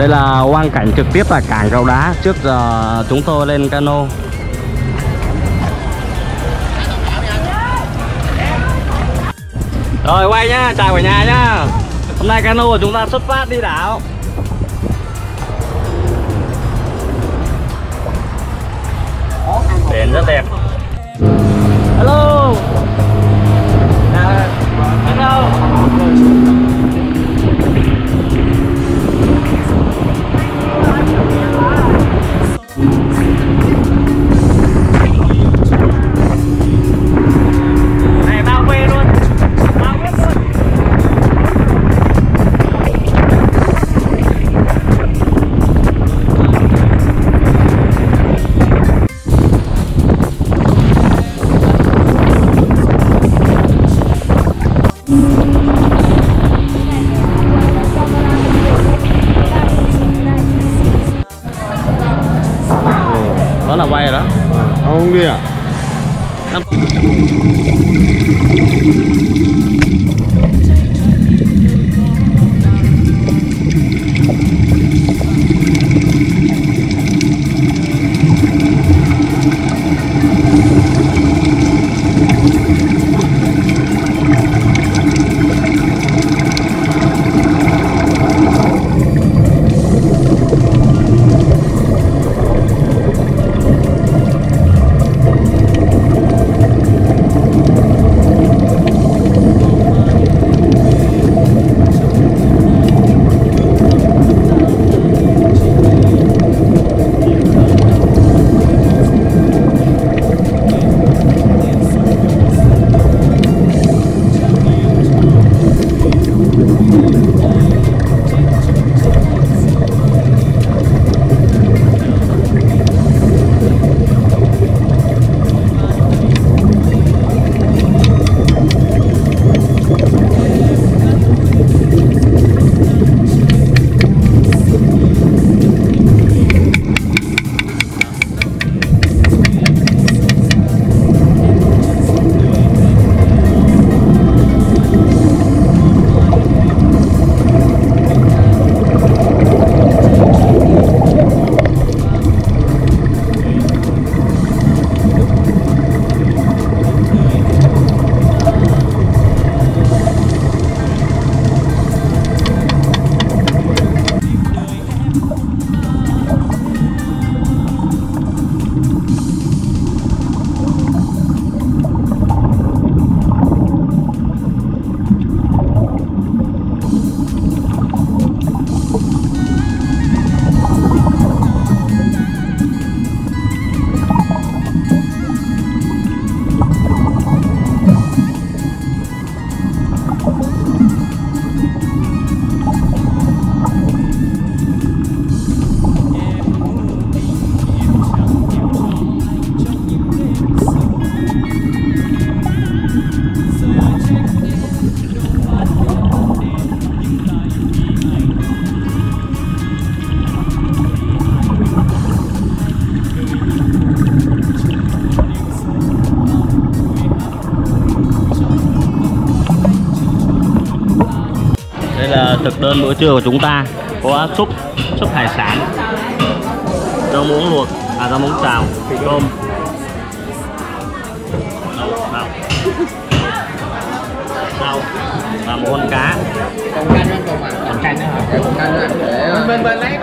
Đây là quang cảnh trực tiếp tại cảng Cầu Đá. Trước giờ chúng tôi lên cano. Rồi quay nhá, chào cả nhà nhá. Hôm nay cano của chúng ta xuất phát đi đảo. Biển rất đẹp. Hello. Hello. Này bao quê luôn. Bao quê luôn. Đó là quay rồi đó. Không đi à? Đây là thực đơn bữa trưa của chúng ta. Có súp hải sản, rau muống luộc, rau muống xào, tôm, rau và một con cá. Còn canh đó hả? Còn canh đó hả? Bên lấy